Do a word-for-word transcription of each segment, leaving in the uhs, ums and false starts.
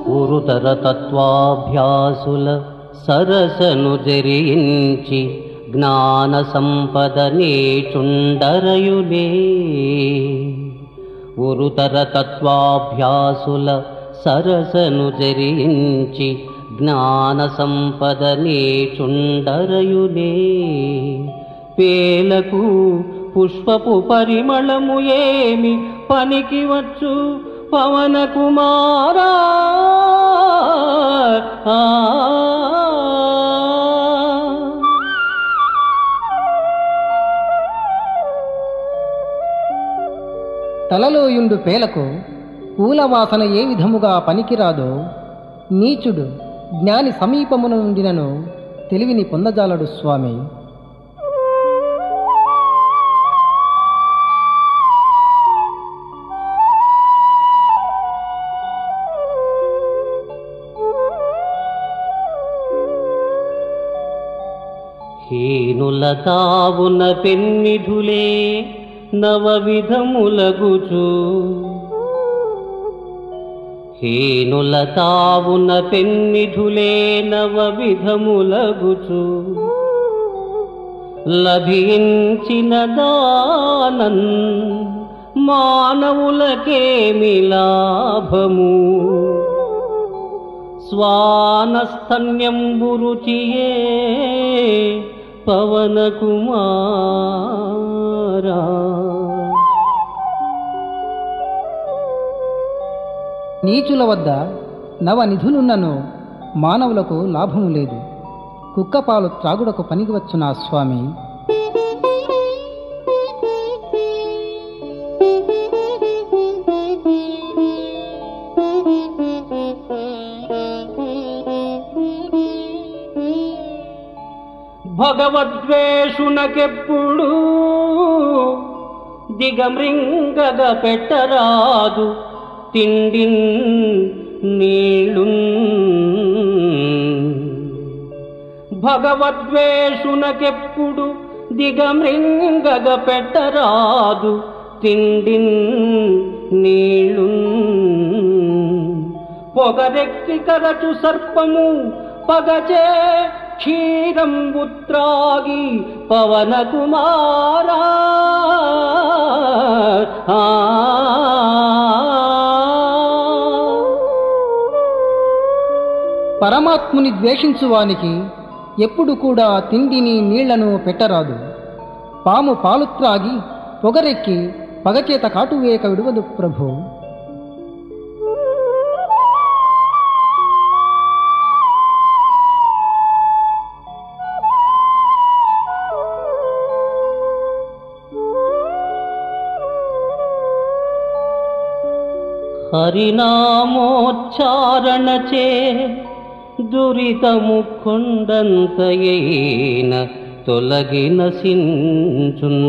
ఉరుతర తత్వాభ్యాసుల సరసను జరించి జ్ఞాన సంపదనే చుండరయులే. ఉరుతర తత్వాభ్యాసుల సరసను జరించి జ్ఞాన సంపదనే చుండరయులే. పేలకు పుష్పపు పరిమళము ఏమి పనికి వచ్చు పవన కుమారా. తలలోయుండు పేలకు పూలవాసన ఏ విధముగా పనికిరాదో నీచుడు జ్ఞాని సమీపమున ఉండినను తెలివిని పొందజాలడు స్వామి. హీనుల తావున పెన్నిధులే నవవిధములగుచు. హీనుల తావున పెన్నిధులే నవవిధములగుచు. లభించిన దానన్ మానవులకేమి లాభము. స్వానస్తన్యంబు రుచియే పవన కుమారా. నీచుల వద్ద నవనిధులున్నను మానవులకు లాభము లేదు. కుక్కపాలు త్రాగుడకు పనికివచ్చునా స్వామి. భగవద్వేషునకెప్పుడు దిగమృంగగ పెట్టరాదు తిండిన్ నీళ్ళున్. భగవద్వేషునకెప్పుడు దిగమృంగగ పెట్టరాదు తిండిన్ నీళ్ళున్. పొగరెక్కి కరచు సర్పము పగచే క్షీరంబు త్రాగి పవన కుమారా. పరమాత్ముని ద్వేషించువానికి ఎప్పుడు కూడా తిండిని నీళ్లను పెట్టరాదు. పాము పాలు త్రాగి పొగరెక్కి పగచేత కాటువేక విడువదు ప్రభు. హరినామోచ్చారణచే దురితము కొండంతయైన తొలగిన సించున్.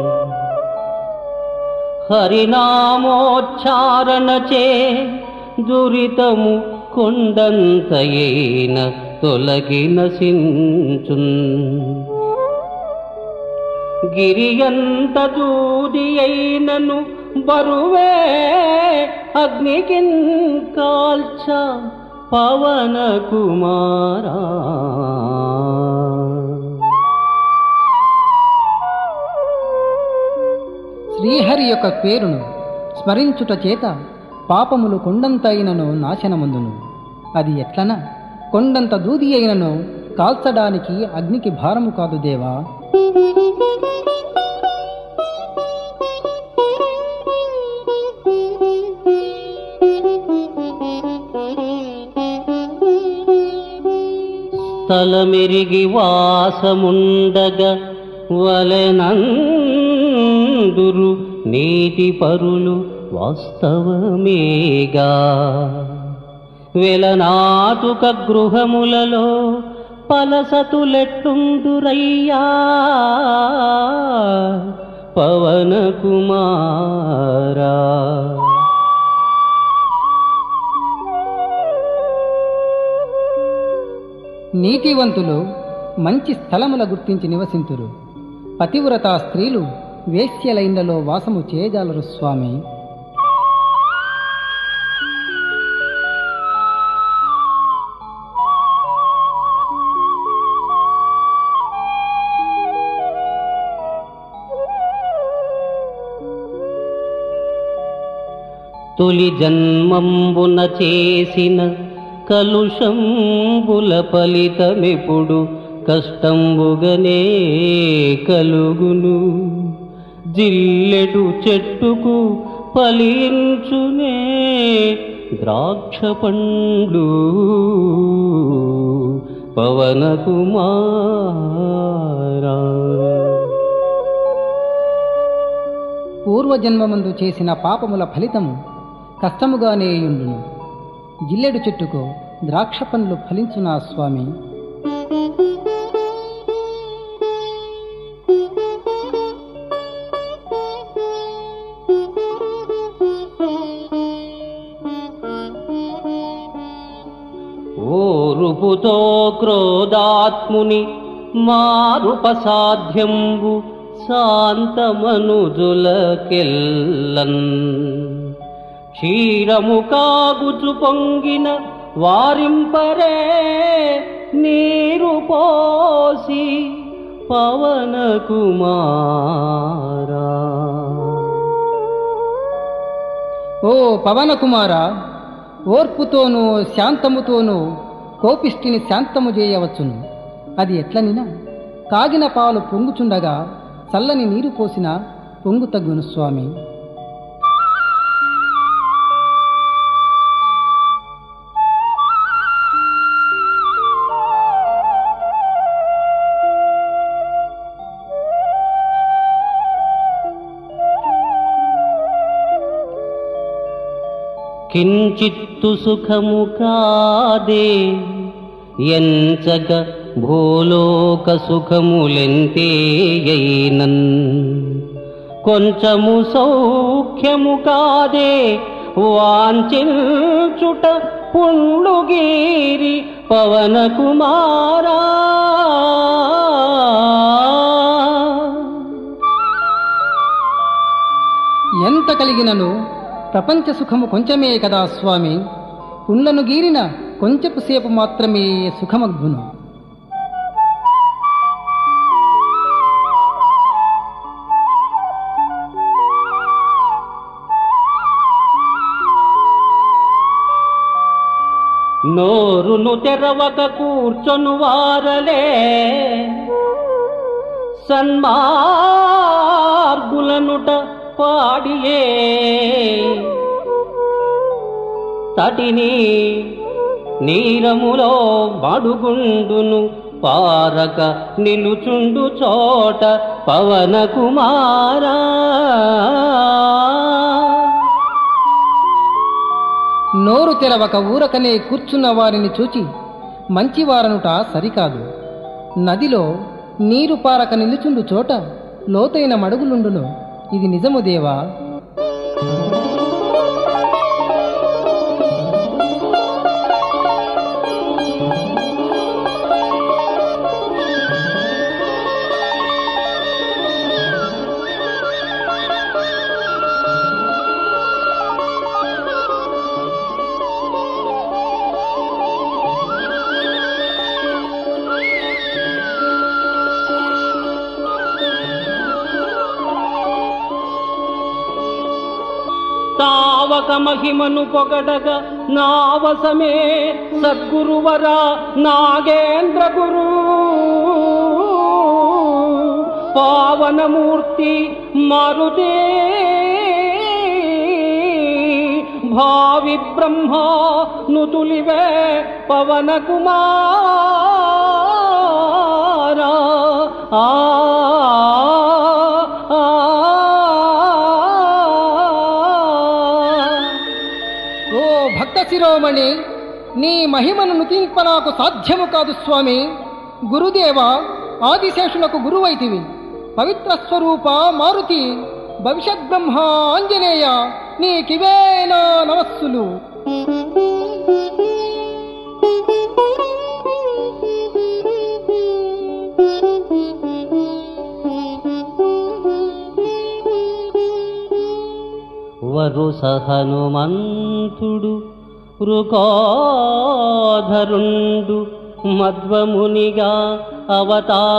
హరినామోచ్చారణచే దురితము కొండంతయైన తొలగిన సించున్. గిరియంత దూది అయినను బరువే అగ్నికిన్ కాల్చ పవన కుమారా. శ్రీహరి యొక్క పేరును స్మరించుట చేత పాపములు కొండంతైనను నాశనమందును. అది ఎట్లన కొండంత దూది అయినను కాల్చడానికి అగ్నికి భారము కాదు దేవా. తలమెరిగి వాసముండగ వలెనందురు నీతి పరులు వాస్తవమేగా. వెలనాటుక గృహములలో పలసతులెట్టుందురయ్యా పవన కుమారా. నీతివంతులు మంచి స్థలముల గుర్తించి నివసింతురు. పతివ్రత స్త్రీలు వేశ్యలైండ్లలో వాసము చేయజాలరు స్వామి. తొలి జన్మంబున చేసిన కలుషంబుల ఫలితమిప్పుడు కష్టంబుగనే కలుగును. జిల్లెడు చెట్టుకు ఫలించునే ద్రాక్ష పండ్లు పవన కుమారా. పూర్వజన్మమందు చేసిన పాపముల ఫలితము కష్టముగానేయుండును. జిల్లెడు చెట్టుకు ద్రాక్ష పండ్లు ఫలించునా స్వామి. ఓరుపుతో క్రోధాత్ముని మారుపసాధ్యంబు శాంతమనుజులకెల్లన్. క్షీరము కాగుచు పొంగిన వారింపరే నీరు పోసి పవన కుమారా. ఓ పవన కుమార, ఓర్పుతోనూ శాంతముతోనూ కోపిష్టిని శాంతము చేయవచ్చును. అది ఎట్లనినా కాగిన పాలు పొంగుచుండగా చల్లని నీరు పోసిన పొంగు తగ్గును స్వామి. కించిత్తు సుఖము కాదే ఎంచగ భూలోక సుఖములెంతేయైనన్. కొంచెము సౌఖ్యము కాదే వాంఛించుట పుండుగీరి పవన కుమారా. ఎంత కలిగినను ప్రపంచ సుఖము కొంచెమే కదా స్వామి. పుండ్లను గీరిన కొంచెపు సేపు మాత్రమే సుఖమగ్గును. నోరును తెరవక కూర్చొను వారలే సన్మార్గులనుట పాడియే. తటిని నీరములో బడుగుండును పారక నిలుచుండు చోట పవన కుమారా. నోరు తెరవక ఊరకనే కూర్చున్న వారిని చూచి మంచివారనుట సరికాదు. నదిలో నీరు పారక నిలుచుండు చోట లోతైన మడుగులుండును. ఇది నిజము దేవా. తావక మహిమను పొగడగా నావసమే సద్గురువరా నాగేంద్ర గురు. పావనమూర్తి మారుతే భావి బ్రహ్మ నుతులివే పవన కుమారా. ఆ భక్త శిరోమణి, నీ మహిమను నుతింప నాకు సాధ్యము కాదు స్వామి. గురుదేవ, ఆదిశేషులకు గురువైతివి. పవిత్ర స్వరూప మారుతి, భవిష్యత్ బ్రహ్మ ఆంజనేయ, నీకివేనా నమస్సులు. వరుస హనుమంతుడు వృకోధరుండు మధ్వమునిగా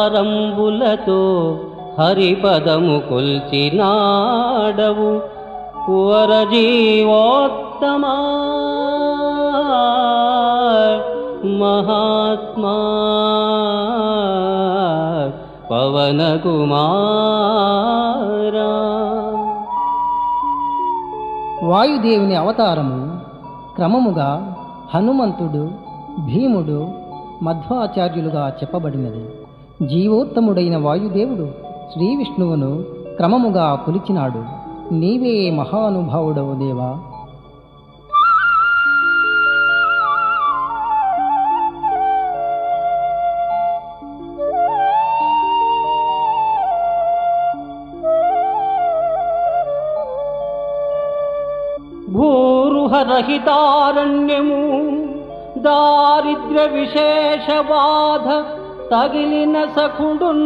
అవతారంబులతో హరిపదము కొల్చినాడవు. వరజీవోత్తమా మహాత్మా పవన కుమారా. వాయుదేవుని అవతారము క్రమముగా హనుమంతుడు, భీముడు, మధ్వాచార్యులుగా చెప్పబడినది. జీవోత్తముడైన వాయుదేవుడు శ్రీ విష్ణువును క్రమముగా కొలిచినాడు. నీవే మహానుభావుడవు దేవా. భూరుహరహితారణ్యము దారిద్ర్య విశేష బాధ తగిలిన సఖుడున్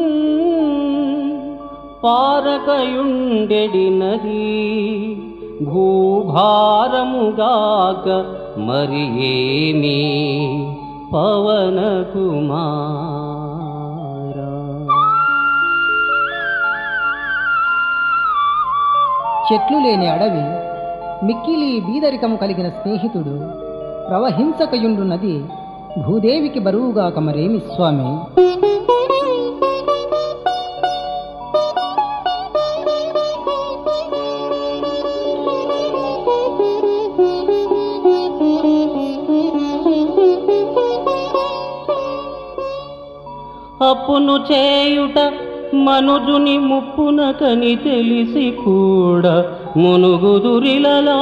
పారకయుండెడి నది భూభారముగాక మరి ఏమి పవన కుమారా. చెట్లు లేని అడవి, మిక్కిలి బీదరికము కలిగిన స్నేహితుడు, ప్రవహించకయుండు నది భూదేవికి బరువుగాక మరేమి స్వామి. అప్పును చేయుట మనుజుని ముప్పునకని తెలిసి కూడా మునుగుదురిలలో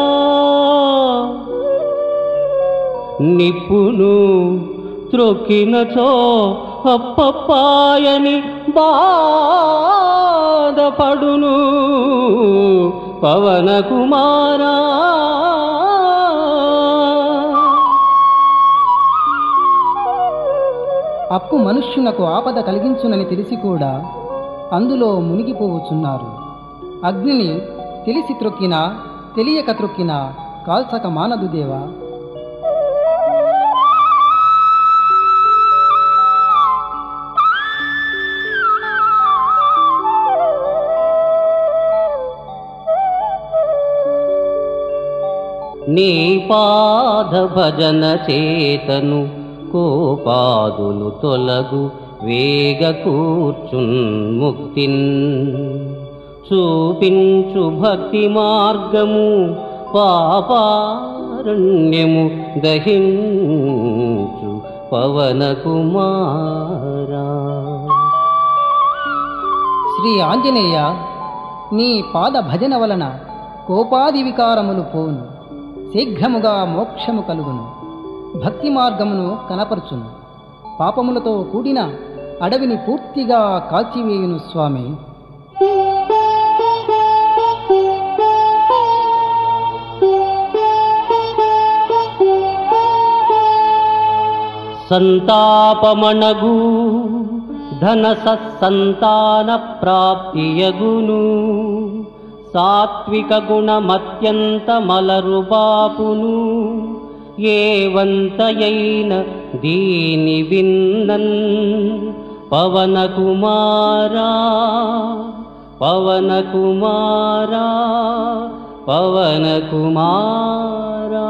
నిప్పును త్రొక్కినచో అప్పపాయని బాధపడును పవన కుమారా. అప్పు మనుష్యునకు ఆపద కలిగించునని తెలిసి కూడా అందులో మునిగిపోవచ్చున్నారు. అగ్నిని తెలిసి త్రొక్కినా తెలియక త్రొక్కినా కాల్చక మానదు దేవా. నీ పాద భజన చేతను కోపాదులు తొలగు వేగ కూర్చున్ముక్తిన్ చూపించు భక్తి మార్గము పాపారణ్యము దహించు పవన కుమారా. శ్రీ ఆంజనేయ, నీ పాద భజన వలన కోపాది వికారములు పోను, శీఘ్రముగా మోక్షము కలుగును, భక్తి మార్గమును కనపరుచును, పాపములతో కూడిన అడవిని పూర్తిగా కాల్చివేయును స్వామి. సంతాపమణగు ధన సత్సంతాన ప్రాప్తియగును సాత్విక గుణమత్యంత మలరు బాపును ఏవంతయైన దీని విన్నన్ పవన కుమారా పవన కుమారా పవన కుమారా.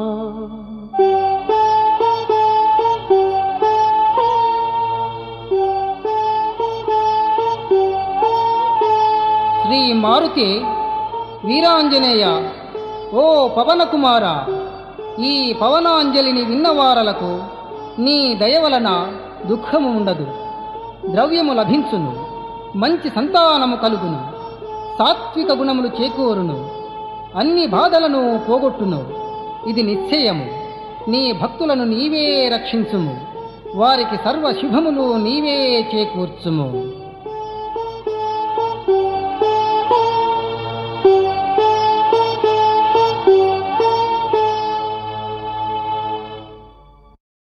శ్రీ మారుతి వీరాంజనేయ, ఓ పవన కుమార, ఈ పవనాంజలిని విన్నవారలకు నీ దయ వలన దుఃఖము ఉండదు, ద్రవ్యము లభించును, మంచి సంతానము కలుగును, సాత్విక గుణములు చేకూరును, అన్ని బాధలను పోగొట్టును. ఇది నిశ్చయము. నీ భక్తులను నీవే రక్షించుము, వారికి సర్వ శుభములు నీవే చేకూర్చుము.